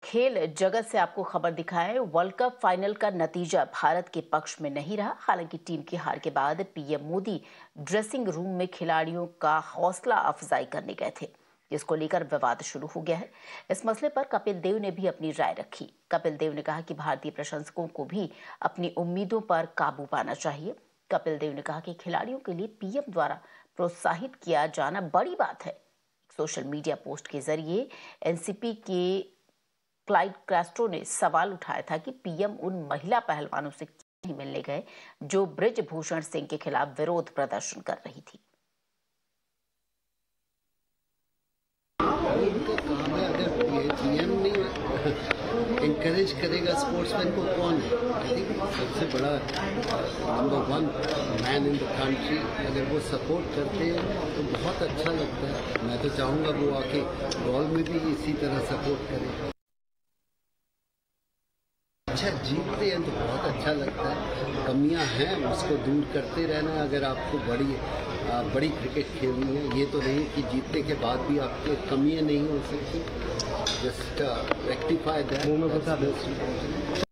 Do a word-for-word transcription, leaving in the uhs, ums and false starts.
खेल जगत से आपको खबर दिखाएं। वर्ल्ड कप फाइनल का नतीजा भारत के पक्ष में नहीं रहा। हालांकि टीम की हार के बाद पीएम मोदी ड्रेसिंग रूम में खिलाड़ियों का हौसला अफजाई करने गए थे, जिसको लेकर विवाद शुरू हो गया है। इस मसले पर कपिल देव ने भी अपनी राय रखी। कपिल देव ने कहा कि भारतीय प्रशंसकों को भी अपनी उम्मीदों पर काबू पाना चाहिए। कपिल देव ने कहा कि खिलाड़ियों के लिए पीएम द्वारा प्रोत्साहित किया जाना बड़ी बात है। सोशल मीडिया पोस्ट के जरिए एनसीपी के क्लाइड कैस्ट्रो ने सवाल उठाया था कि पीएम उन महिला पहलवानों से क्यों नहीं मिलने गए जो बृजभूषण सिंह के खिलाफ विरोध प्रदर्शन कर रही थी। पीएम ने इंकरेज करेगा स्पोर्ट्समैन को, कौन है? आई थिंक सबसे बड़ा number one man in the country, अगर वो सपोर्ट करते हैं तो बहुत अच्छा लगता है। मैं तो चाहूँगा वो आके बॉल में भी इसी तरह सपोर्ट करें। अच्छा जीतते हैं तो बहुत अच्छा लगता है। कमियां हैं उसको दूर करते रहना है। अगर आपको बड़ी आ, बड़ी क्रिकेट खेलनी है, ये तो नहीं कि जीतने के बाद भी आपके कमियां नहीं हो सकती। Just rectify that.